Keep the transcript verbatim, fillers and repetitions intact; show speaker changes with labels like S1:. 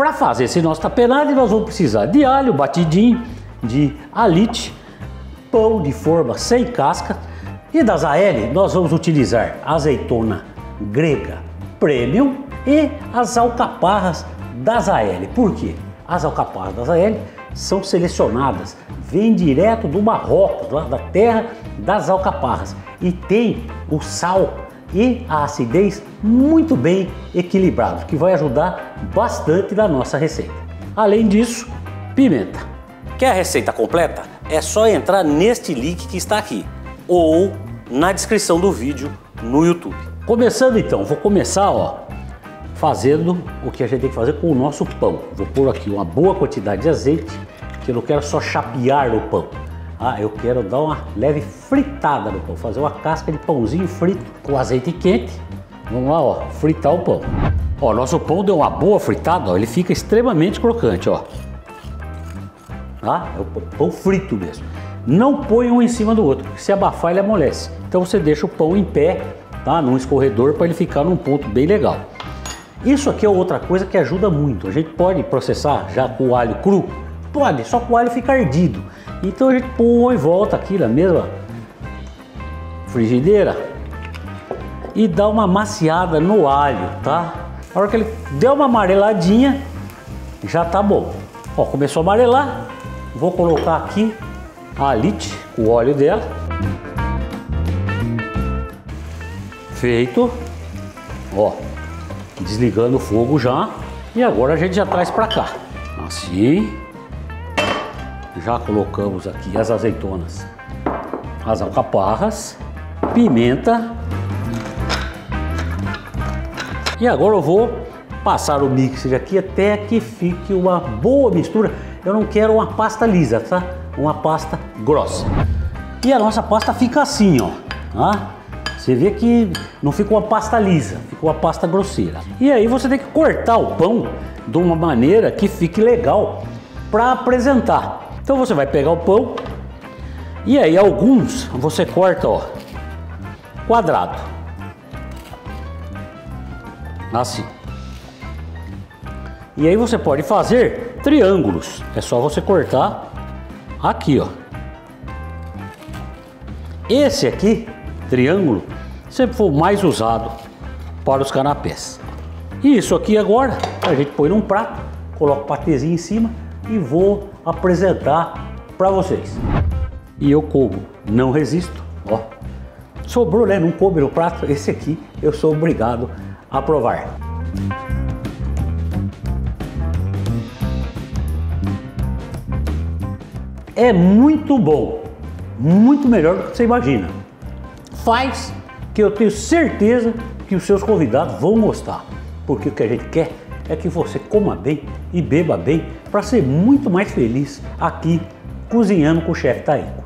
S1: Para fazer esse nosso tapenade, nós vamos precisar de alho batidinho, de alite, pão de forma sem casca, e das A L nós vamos utilizar azeitona grega premium e as alcaparras das A L. Por quê? As alcaparras das A L são selecionadas, vêm direto do Marrocos, lá da terra das alcaparras, e tem o sal e a acidez muito bem equilibrados, que vai ajudar bastante na nossa receita. Além disso, pimenta. Quer a receita completa? É só entrar neste link que está aqui ou na descrição do vídeo no YouTube. Começando então, vou começar ó, fazendo o que a gente tem que fazer com o nosso pão. Vou pôr aqui uma boa quantidade de azeite, que eu não quero só chapear o pão. Ah, eu quero dar uma leve fritada no pão, fazer uma casca de pãozinho frito com azeite quente. Vamos lá, ó, fritar o pão. Ó, nosso pão deu uma boa fritada, ó, ele fica extremamente crocante, ó. Tá? É o pão frito mesmo. Não põe um em cima do outro, porque se abafar ele amolece. Então você deixa o pão em pé, tá? Num escorredor, para ele ficar num ponto bem legal. Isso aqui é outra coisa que ajuda muito. A gente pode processar já com o alho cru? Pode, só que o alho fica ardido. Então a gente põe e volta aqui na mesma frigideira e dá uma maciada no alho, tá? Na hora que ele deu uma amareladinha, já tá bom. Ó, começou a amarelar, vou colocar aqui a alite, o óleo dela. Feito. Ó, desligando o fogo já. E agora a gente já traz pra cá. Assim. Já colocamos aqui as azeitonas, as alcaparras, pimenta. E agora eu vou passar o mixer aqui até que fique uma boa mistura. Eu não quero uma pasta lisa, tá? Uma pasta grossa. E a nossa pasta fica assim, ó. Tá? Você vê que não fica uma pasta lisa, fica uma pasta grosseira. E aí você tem que cortar o pão de uma maneira que fique legal para apresentar. Então você vai pegar o pão e aí alguns você corta, ó, quadrado. Assim. E aí você pode fazer triângulos. É só você cortar aqui, ó. Esse aqui, triângulo, sempre foi o mais usado para os canapés. E isso aqui agora a gente põe num prato, coloca o patezinho em cima e vou apresentar para vocês. E eu como, não resisto, ó. Sobrou, né? Não coube no prato. Esse aqui eu sou obrigado a provar. É muito bom, muito melhor do que você imagina. Faz que eu tenho certeza que os seus convidados vão gostar, porque o que a gente quer é que você coma bem e beba bem para ser muito mais feliz aqui cozinhando com o Chefe Taíco.